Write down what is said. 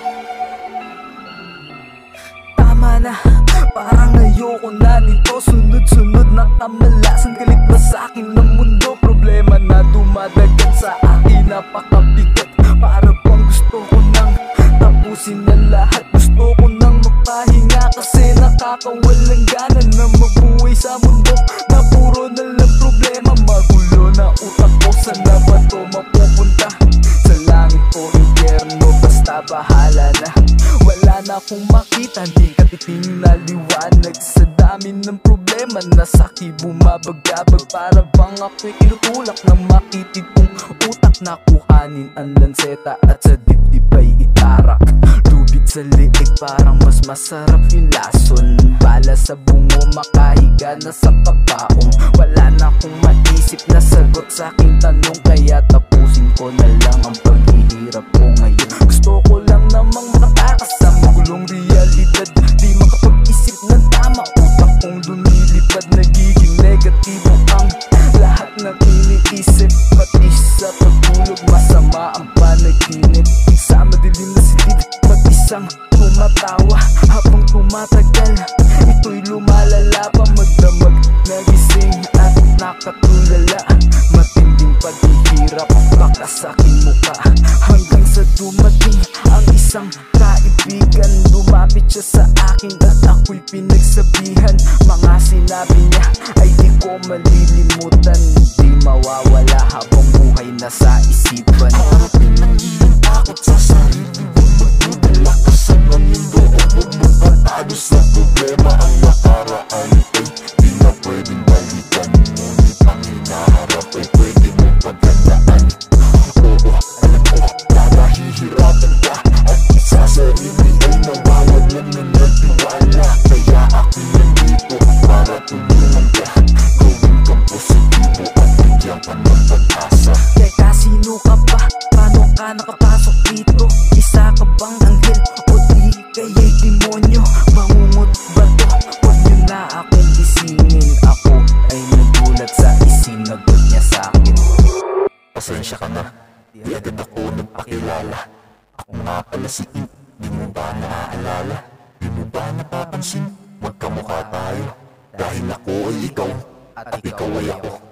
Tama na, parang ayoko na nito. Sunod-sunod na kamalasan, galit ba sa'kin ng mundo? Problema na dumadagan sa akin, napakabigat. Para bang gusto ko nang tapusin na lahat. Gusto ko nang magpahinga kasi nakakawalang gana na mabuhay sa mundo na puro na lang problema. Magulo na utak ko, sana ba to mapupunta? Sa langit o impyerno, basta bahala na. Wala na akong makita, di katiting na liwanag. Sa dami ng problema, nasaki bumabagabag. Para bang ako'y kinutulak ng makitid kong utak. Nakuhanin ang lanseta at sa dibdib ay itarak. Lubid sa liig, parang mas masarap yung lason. Bala sa bungo, makahiga na sa kabaong. Wala na akong maisip na sagot sa aking tanong, kaya tapusin ko na lang ang paghihirap ko ngayon. Gusto ko lang namang makatakas sa magulong realidad. Di makapag-isip ng tama, utak kong lumilipad. Nagiging negatibo ang lahat ng iniisip. Pati sa pagtulog, masama ang panaginip. Sa madilim na silid, mag-isang tumatawa habang tumatagal. Ito'y lumalala pa, magdamag, nagising at nakatulala. Matinding paghihirap, baka sa aking mukha. Hanggang sa dumating ang isang kaibigan. Lumapit siya sa akin at ako'y pinagsabihan. Mga sinabi niya ay di ko malilimutan. Di mawawala habang buhay na sa isipan. Harapin ang iyong takot sa sarili mo. Magdudala ka sa mundo o huwag mo patalo sa problema. Ang nakaraan ay di na pwedeng balikan. Ngunit ang hinaharap ay pwede mong paghandaan. Oo, alam ko na nahihirapan ka at sa sarili ay nawawalan na ng tiwala. Kaya ako'y nandito para tulungan ka. Gawin kang positibo at bigyan ka ng pag-asa. Teka, sino ka ba? Paano ka nakapasok dito? Isa ka bang anghel o di kaya'y demonyo? Bangungot ba to? Huwag niyo na akong isingin. Ako ay nagulat sa isinagot niya sa'kin. Pasensya ka na, di agad ako nagpakilala. Ako nga pala si Eve, di mo ba naaalala? Di mo ba napapansin? Magkamukha tayo, dahil ako ay ikaw at ikaw ay ako.